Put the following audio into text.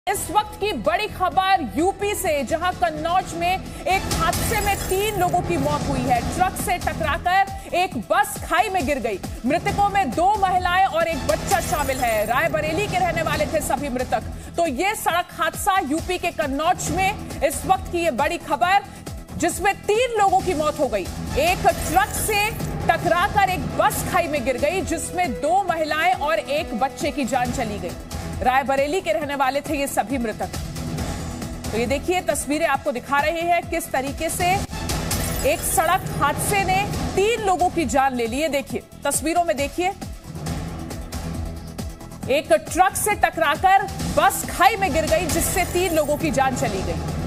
इस वक्त की बड़ी खबर यूपी से, जहां कन्नौज में एक हादसे में 3 लोगों की मौत हुई है। ट्रक से टकराकर एक बस खाई में गिर गई। मृतकों में 2 महिलाएं और एक बच्चा शामिल है। रायबरेली के रहने वाले थे सभी मृतक। तो ये सड़क हादसा यूपी के कन्नौज में इस वक्त की ये बड़ी खबर, जिसमें 3 लोगों की मौत हो गई। एक ट्रक से टकराकर एक बस खाई में गिर गई, जिसमें 2 महिलाएं और एक बच्चे की जान चली गई। रायबरेली के रहने वाले थे ये सभी मृतक। तो ये देखिए, तस्वीरें आपको दिखा रहे हैं किस तरीके से एक सड़क हादसे ने 3 लोगों की जान ले ली है। देखिए तस्वीरों में, देखिए एक ट्रक से टकराकर बस खाई में गिर गई, जिससे 3 लोगों की जान चली गई।